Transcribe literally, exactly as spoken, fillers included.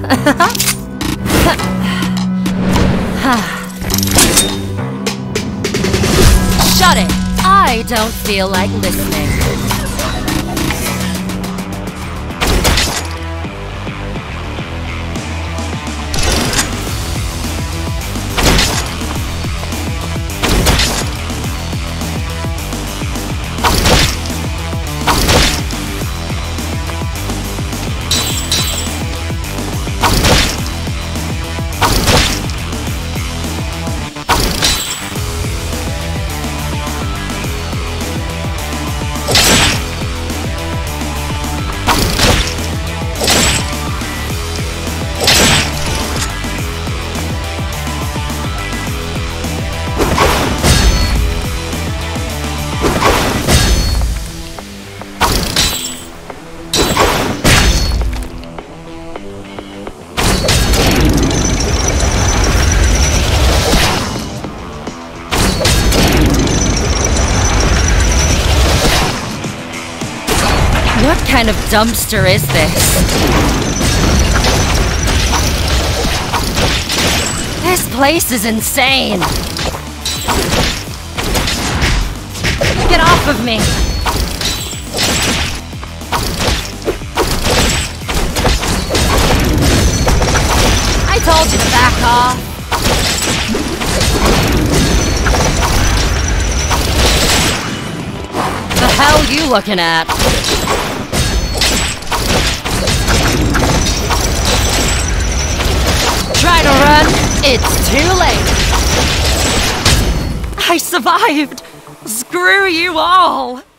Shut it! I don't feel like listening. What kind of dumpster is this? This place is insane! Get off of me! I told you to back off! The hell you looking at? Try to run, it's too late. I survived. Screw you all.